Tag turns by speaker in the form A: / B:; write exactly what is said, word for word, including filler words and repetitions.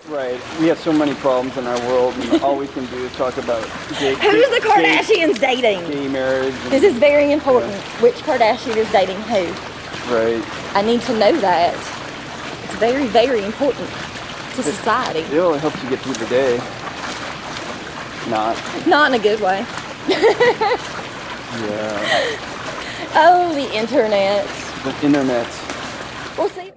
A: Right. We have so many problems in our world, and all we can do is talk about gay,
B: Who's
A: gay,
B: the Kardashians
A: gay,
B: dating?
A: Gay marriage. And,
B: this is very important.
A: Yeah.
B: Which Kardashian is dating who?
A: Right.
B: I need to know that. It's very, very important to society.
A: It only helps you get through the day. Not.
B: Not in a good way.
A: Yeah.
B: Oh, the internet.
A: The internet.
B: We'll see.